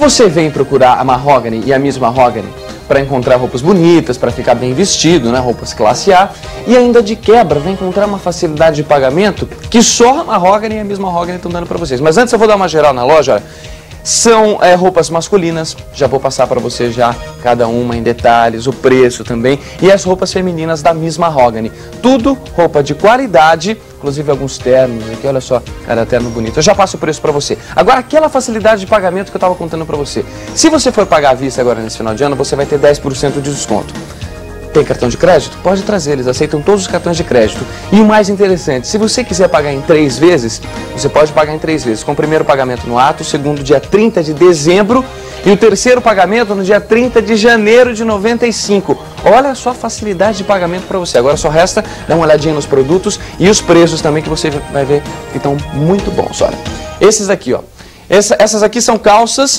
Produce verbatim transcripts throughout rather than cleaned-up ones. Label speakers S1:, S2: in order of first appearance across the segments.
S1: Você vem procurar a Mahogany e a Miss Mahogany para encontrar roupas bonitas, para ficar bem vestido, né? Roupas classe A, e ainda de quebra vai encontrar uma facilidade de pagamento que só a Mahogany e a Miss Mahogany estão dando para vocês. Mas antes eu vou dar uma geral na loja, olha. São é, roupas masculinas, já vou passar para você já cada uma em detalhes, o preço também, e as roupas femininas da Miss Mahogany. Tudo roupa de qualidade, inclusive alguns ternos aqui, olha só, cada terno bonito. Eu já passo o preço para você. Agora, aquela facilidade de pagamento que eu estava contando para você. Se você for pagar à vista agora nesse final de ano, você vai ter dez por cento de desconto. Tem cartão de crédito? Pode trazer, eles aceitam todos os cartões de crédito. E o mais interessante, se você quiser pagar em três vezes, você pode pagar em três vezes. Com o primeiro pagamento no ato, o segundo dia trinta de dezembro e o terceiro pagamento no dia trinta de janeiro de noventa e cinco. Olha só a facilidade de pagamento para você. Agora só resta dar uma olhadinha nos produtos e os preços também, que você vai ver que estão muito bons. Olha, esses aqui, ó. Essa, essas aqui são calças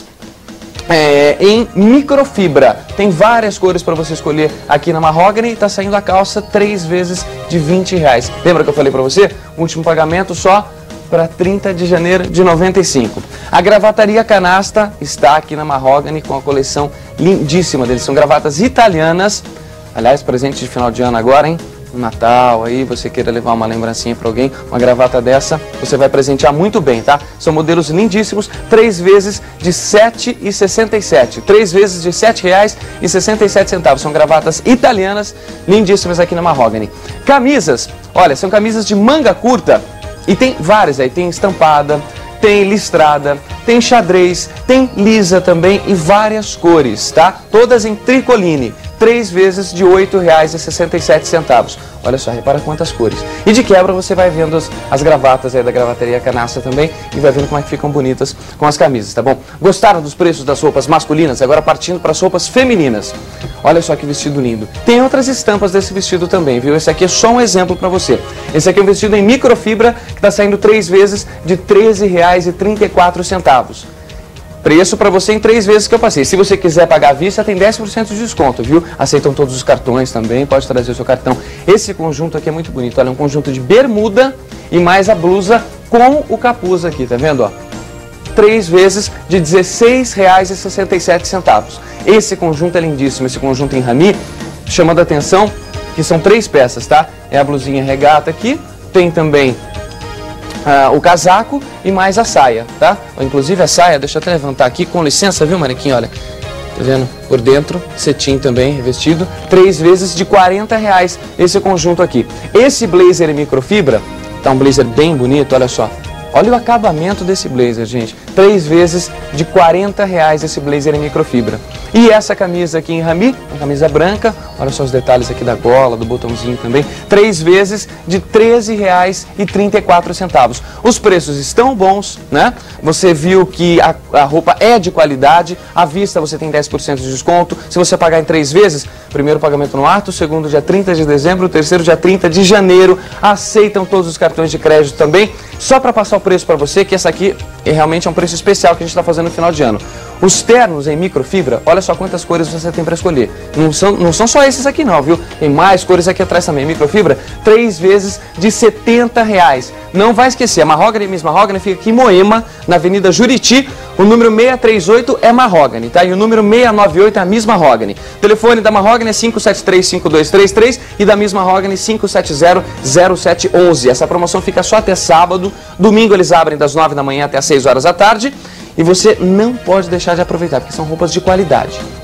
S1: É, em microfibra. Tem várias cores para você escolher aqui na Mahogany. Está saindo a calça três vezes de vinte reais. Lembra que eu falei para você? O último pagamento só para trinta de janeiro de noventa e cinco. A gravataria canasta está aqui na Mahogany com a coleção lindíssima deles. São gravatas italianas. Aliás, presente de final de ano agora, hein? No Natal, aí você queira levar uma lembrancinha para alguém, uma gravata dessa, você vai presentear muito bem, tá? São modelos lindíssimos, três vezes de sete reais e sessenta e sete centavos. três vezes de sete reais e sessenta e sete centavos. São gravatas italianas, lindíssimas aqui na Mahogany. Camisas, olha, são camisas de manga curta e tem várias aí, tem estampada, tem listrada, tem xadrez, tem lisa também e várias cores, tá? Todas em tricoline. Três vezes de oito reais e sessenta e sete centavos. Olha só, repara quantas cores. E de quebra você vai vendo as, as gravatas aí da gravateria canasta também e vai vendo como é que ficam bonitas com as camisas, tá bom? Gostaram dos preços das roupas masculinas? Agora partindo para as roupas femininas. Olha só que vestido lindo. Tem outras estampas desse vestido também, viu? Esse aqui é só um exemplo para você. Esse aqui é um vestido em microfibra que está saindo três vezes de treze reais e trinta e quatro centavos. Preço para você em três vezes que eu passei. Se você quiser pagar à vista, tem dez por cento de desconto, viu? Aceitam todos os cartões também, pode trazer o seu cartão. Esse conjunto aqui é muito bonito. Olha, um conjunto de bermuda e mais a blusa com o capuz aqui, tá vendo? Ó? Três vezes de dezesseis reais e sessenta e sete centavos. Esse conjunto é lindíssimo, esse conjunto em rami, chamando a atenção que são três peças, tá? É a blusinha regata aqui, tem também Uh, o casaco e mais a saia, tá? Inclusive a saia, deixa eu até levantar aqui, com licença, viu, Mariquinha? Olha, tá vendo? Por dentro, cetim também, revestido, três vezes de quarenta reais esse conjunto aqui. Esse blazer em microfibra, tá um blazer bem bonito, olha só. Olha o acabamento desse blazer, gente. Três vezes de quarenta reais esse blazer em microfibra. E essa camisa aqui em rami, uma camisa branca, olha só os detalhes aqui da gola, do botãozinho também. Três vezes de treze reais e trinta e quatro centavos. Os preços estão bons, né? Você viu que a, a roupa é de qualidade, à vista você tem dez por cento de desconto. Se você pagar em três vezes, primeiro pagamento no ato, segundo dia trinta de dezembro, terceiro dia trinta de janeiro. Aceitam todos os cartões de crédito também. Só para passar o preço para você, que essa aqui é realmente é um preço especial que a gente está fazendo no final de ano. Os ternos em microfibra, olha só quantas cores você tem para escolher. Não são, não são só esses aqui não, viu? Tem mais cores aqui atrás também. Microfibra, três vezes de setenta reais. Não vai esquecer, a Mahogany Miss Mahogany fica aqui em Moema, na Avenida Juriti. O número seiscentos e trinta e oito é Mahogany, tá? E o número seiscentos e noventa e oito é a Miss Mahogany. O telefone da Mahogany é cinco sete três, cinco dois três três e da Miss Mahogany cinco sete zero, zero sete um um. Essa promoção fica só até sábado. Domingo eles abrem das nove da manhã até as seis horas da tarde. E você não pode deixar de aproveitar, porque são roupas de qualidade.